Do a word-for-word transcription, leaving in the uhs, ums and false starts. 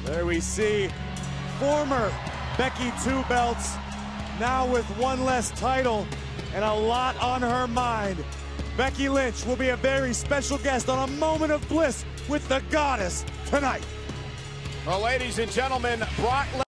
There we see former Becky Two Belts, now with one less title and a lot on her mind. Becky Lynch will be a very special guest on A Moment of Bliss with the Goddess tonight. Well, ladies and gentlemen, Brock